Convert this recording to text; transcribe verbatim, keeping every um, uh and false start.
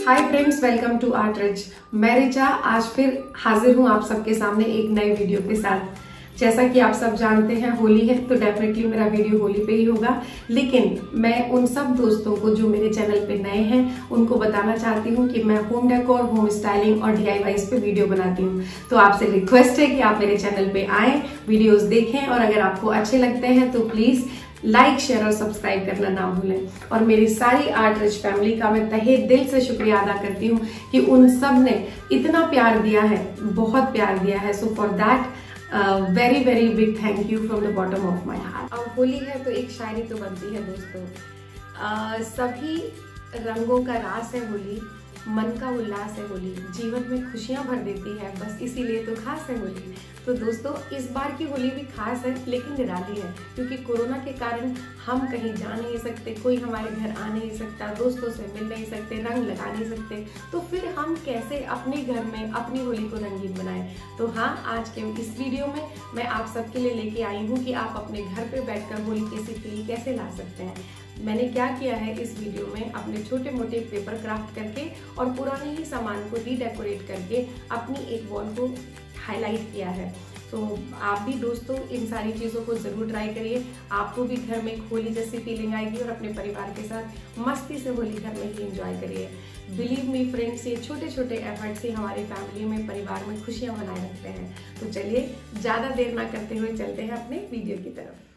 Hi friends, welcome to art rich. मैं रिचा आज फिर हाजिर हूँ आप सबके सामने एक नए वीडियो के साथ। जैसा कि आप सब जानते हैं होली है तो डेफिनेटली मेरा वीडियो होली पे ही होगा, लेकिन मैं उन सब दोस्तों को जो मेरे चैनल पे नए हैं उनको बताना चाहती हूँ कि मैं होम डेकोर, होम स्टाइलिंग और डीआईवाईज पे वीडियो बनाती हूँ। तो आपसे रिक्वेस्ट है कि आप मेरे चैनल पे आए, वीडियोस देखें और अगर आपको अच्छे लगते हैं तो प्लीज लाइक, शेयर और सब्सक्राइब करना ना भूलें। और मेरी सारी आर्ट रिच फैमिली का मैं तहे दिल से शुक्रिया अदा करती हूँ कि उन सब ने इतना प्यार दिया है, बहुत प्यार दिया है। So for that very very big thank you from the bottom of my heart. अब होली है तो एक शायरी तो बनती है दोस्तों, uh, सभी रंगों का रास है होली, मन का उल्लास है होली, जीवन में खुशियां भर देती है, बस इसीलिए तो खास है होली। तो दोस्तों इस बार की होली भी खास है लेकिन निराली है, क्योंकि कोरोना के कारण हम कहीं जा नहीं सकते, कोई हमारे घर आ नहीं सकता, दोस्तों से मिल नहीं सकते, रंग लगा नहीं सकते, तो फिर हम कैसे अपने घर में अपनी होली को रंगीन बनाएं। तो हाँ, आज के इस वीडियो में मैं आप सबके लिए लेके आई हूँ कि आप अपने घर पे बैठकर होली कैसे फील कैसे ला सकते हैं। मैंने क्या किया है इस वीडियो में, अपने छोटे मोटे पेपर क्राफ्ट करके और पुराने ही सामान को रीडेकोरेट करके अपनी एक वॉल को हाईलाइट किया है। तो आप भी दोस्तों इन सारी चीज़ों को ज़रूर ट्राई करिए, आपको भी घर में होली जैसी फीलिंग आएगी और अपने परिवार के साथ मस्ती से होली घर में ही एंजॉय करिए। बिलीव मी फ्रेंड्स, ये छोटे छोटे एफर्ट से हमारी फैमिली में, परिवार में खुशियाँ बनाए रखते हैं। तो चलिए ज़्यादा देर ना करते हुए चलते हैं अपने वीडियो की तरफ।